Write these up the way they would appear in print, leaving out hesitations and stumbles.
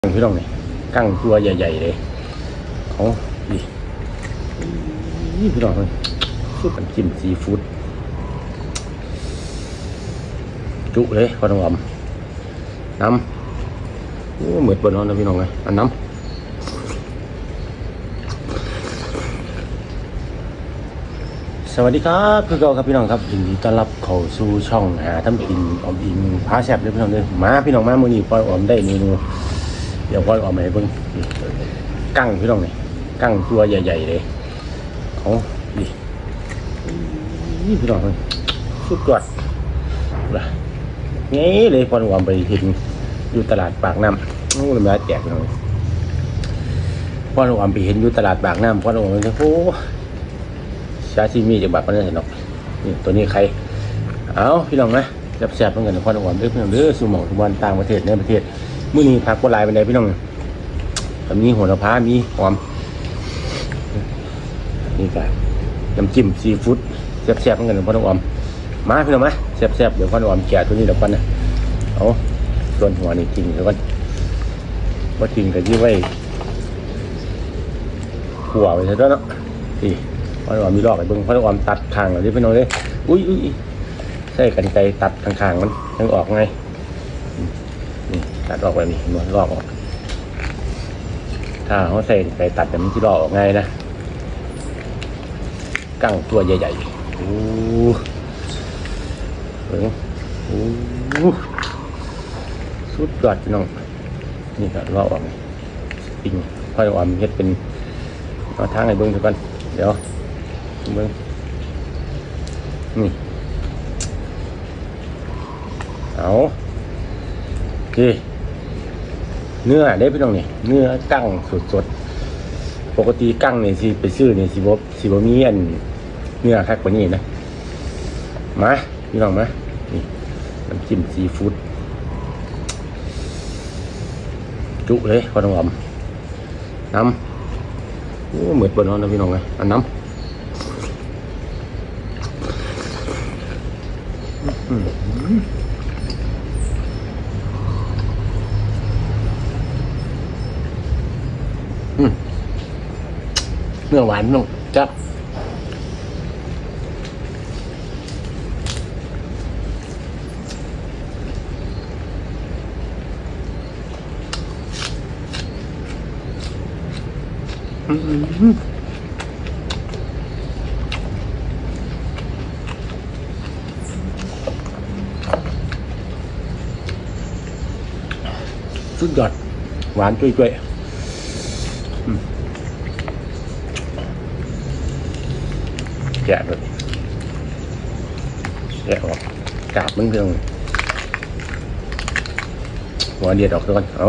พี่น้องนี่กั้งตัวใหญ่ๆเลยเขานี่พี่น้องซุปน้ำจิ้มซีฟู้ดจุเลยพอต้องอมน้ำเหมือนบนนอนนะพี่น้องเลยอันน้ำสวัสดีครับคือเก่าครับพี่น้องครับยินดีต้อนรับเข้าสู่ช่องหาทำกินออมอิงพาแซ่บเลยพี่น้องเลยมาพี่น้องมามื้อนี้ปล่อยออมได้เมนูเดี๋ยวปล่อยออมให้เบิ่งกั้งพี่น้องนี่กั้งตัวใหญ่ๆเลยเขานี่พี่น้องสุดยอดงี้เลยปล่อยออมไปเห็นอยู่ตลาดปากน้ำนู่นเลยมาแจกพี่น้องปล่อยออมไปเห็นอยู่ตลาดปากน้ำปล่อยออมเลยโอ้ชาชิมีจากบาทก็ได้เห็นหรอกนี่ตัวนี้ใครเอาพี่น้องนะแซ่บๆเหมือนกันพอหวานด้วยพี่น้องเด้อสู่หมองทุกวันต่างประเทศในประเทศมื้อนี้ผักก็ลายไปไหนพี่น้องมีโหระพามีหอมนี่กันน้ำจิ้มซีฟู้ดแซ่บๆเหมือนกันพอหวานมาพี่น้องมาแซ่บๆเดี๋ยวพอหวานแกะตัวนี้เดี๋ยวก่อนนะเอาส่วนหัวนี่ทิ้งเดี๋ยวก่อนว่าทิ้งกันที่ไว้หัวไปซะด้วยเนาะนี่พอเรามีลอกไอ้เบิ้งพอเราตัดทางเลยพี่น้องเลยอุ้ยใส่กันไกรตัดข้างๆมันยังออกไงนี่ตัดออกไปนี่มันลอกออกถ้าเขาใส่ไกรตัดแต่มันที่ลอกออกง่ายนะกั้งตัวใหญ่ๆโอ้สุดยอดพี่น้องนี่ก็ลอกออกปิ้งพอเราเฮ็ดเป็นเอาทางไอ้เบิ้งทุกคนเดี๋ยวเบิ้งนี่เอาโอเคเนื้อได้พี่น้องนี่เนื้อกั้งสดๆปกติกั้งเนี่ยสิไปซื้อเนี่ยสิบมีอันเนื้อคักกว่านี้นะมาพี่น้องมานี่น้ำจิ้มซีฟู้ดจุเลยพอต้องอมน้ำเหมือนบนนอนนะพี่น้องไงอันน้ำเนื้อหวานน้องจับสุดยอดหวานจุ้ยๆแกะเลยแกะออกกาบมันเรื่องหัวเดียดออกก่อนเอา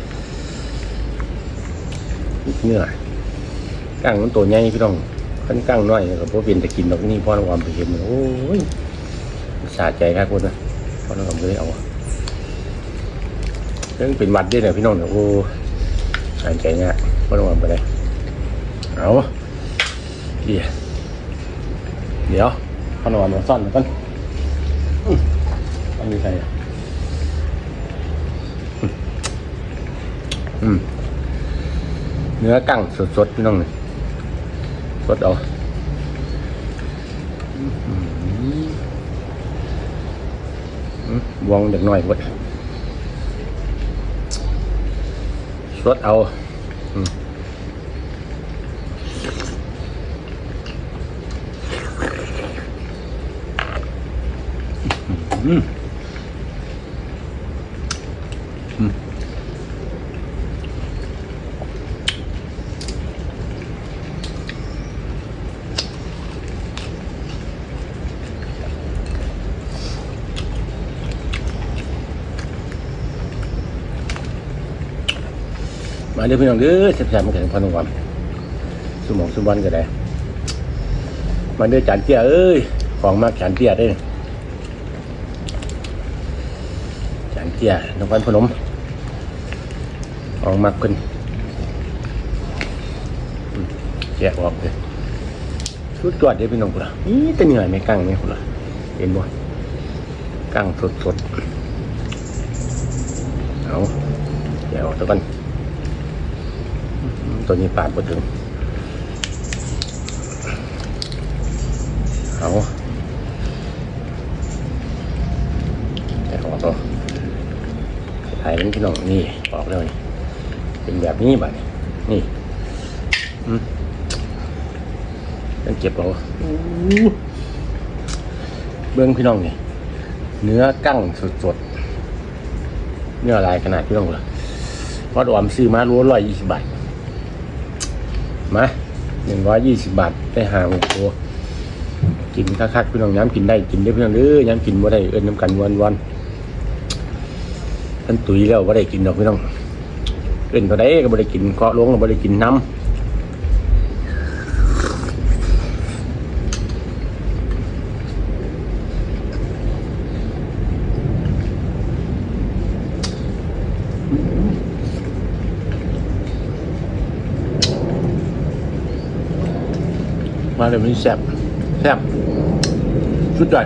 เนื้อกั้งมันตัวใหญ่พี่น้องขั้นกั้งน้อยก็เพราะเป็นตะกินดอกนี่พ่อเราไปเห็นโอ้ยสะใจครับคุณนะพ่อเราไม่ได้เอาเรื่องเป็นวัดด้วยเนี่ยพี่น้องเนี่ยโอ้สะใจเนี่ยพ่อเราไปเลยเอาเดี๋ยวพ่อเรามาซ่อนกันต้องมีใครเนื้อกั้งสดๆพี่น้องเนี่ยสดเอาวงเด็กน้อยหมดสดเอามาเดี๋ยวพี่น้องเด้อแซ่บๆมาถึงพันวันสมองสมบันก็ได้มาเด้อจานเตี้ยเอ้ยของมากจานเตี้ยได้จานเตี้ยน้ำพันพนมของมากขึ้นแกะออกเลยชุดตรวจเดี๋ยวพี่น้องกูละนี่จะเหนื่อยไหมกั้งไหมกูละเห็นบ่กั้งสดๆเอาแกะออกตะกันตัวนี้ปาดมาถึงเอาแต่ออกแล้วถ่ายมันพี่น้องนี่ออกแล้วนี่เป็นแบบนี้บ่นี่ต้องเก็บเอาเบื้องพี่น้องนี่เนื้อกั้งสดๆเนื้อลายขนาดพี่น้องเลยพอดอมซื้อมา120 บาทมา120 บาทได้5-6 ตัวกินคักๆพี่น้องย้ำกินได้กินได้พี่น้องย้ำกินว่าได้เอิ้นน้ำกันวันท่านตุ๋ยแล้วว่าได้กินดอกพี่น้องเอิ้นเท่าใดก็บ่ได้กินเคาะลงก็บ่ได้กินน้ำมาเลยมันแซ่บสุดยอด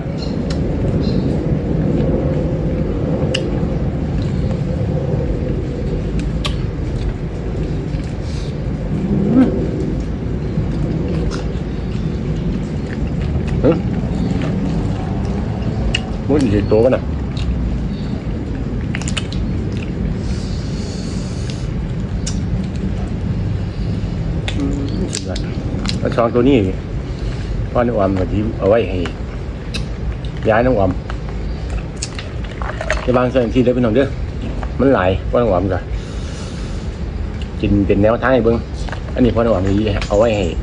มุ้งใหญ่โตกันนะสุดยอดแล้วช้อนตัวนี้พ่อน้องอมกับที่เอาไว้ให้ย้ายน้องอมจะบางส่วนที่ได้เป็นน้องเด้อมันหลายพ่อน้องอมก็กินเป็นแนวทางให้เบิ้งอันนี้พ่อน้องอมนี้เอาไว้ให้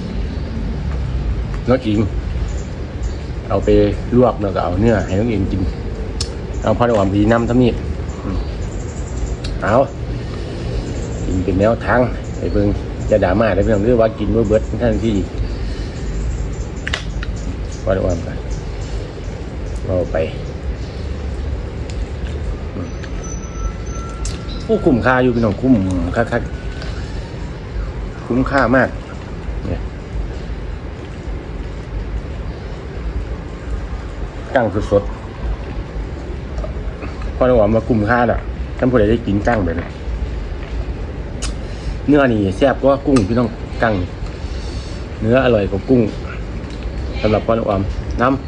น้องอิงเอาไปลวกแล้วก็เอาเนื้อให้น้องอิงกินเอาพ่อน้องอมดีน้ำทั้งนี้เอากินเป็นแนวทางให้เบิ้งจะด่ามาได้เป็นน้องเด้อว่ากินว่าเบิดท่านที่ว่าได้ว่าไปเราไปโอ้คุ้มค่าอยู่พี่น้องคุ้มค่าคุ้มค่ามากเนี่ยกั้งสดๆพอเราบอกมาคุ้มค่าแล้วท่านผู้ใดได้กินกั้งแบบนี้เนื้อนี่แซ่บกว่ากุ้งพี่น้องกั้งเนื้ออร่อยกว่ากุ้งสำหรับพ่อน้องอมน้ำ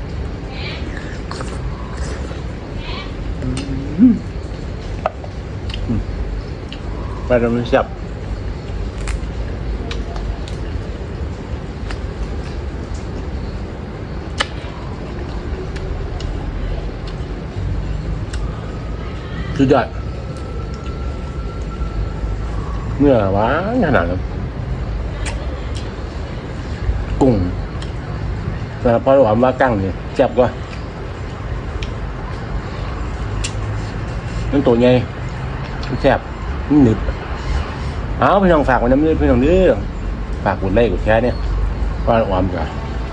ไปทำมันแซ่บสุดยอดเนื้อหวานขนาดนั้นกุ้งแต่พอเราว่ากั้งเนี่ยแซ่บกว่านั่นตัวใหญ่แซ่บหนึบเอาพี่น้องฝากไว้น้ำเลือดพี่น้องเด้อฝากกดไลค์กดแชร์เนี่ยพอเราว่ากัน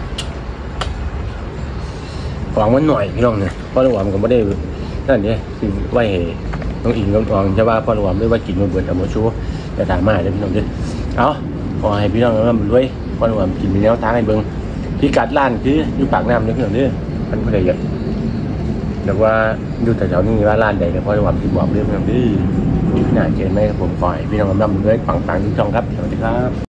หวังมันหน่อยพี่น้องเนี่ยพอเราว่ามันก็ไม่ได้นั่นเนี่ยไว้น้องอิงน้องทองจะว่าพอเราว่าไม่ว่ากินมาเบื่อแต่โมชูแต่ถามมาเลยพี่น้องเด้อเอาขอให้พี่น้องร่ำรวยพอเราว่ากินมีแนวทางให้เบิ่งพิกัดร้านคืออยู่ปากน้ำเนี่ยพี่น้องเด้อมันก็ได้เยอะแต่ว่าอยู่แต่แถวนี้ว่าร้านใดเนี่ยพอเราว่าที่บอกเรื่องพี่น้องเด้อน่าเจอไหมผมขอให้พี่น้องร่ำรวยปังๆทุกช่องครับสวัสดีครับ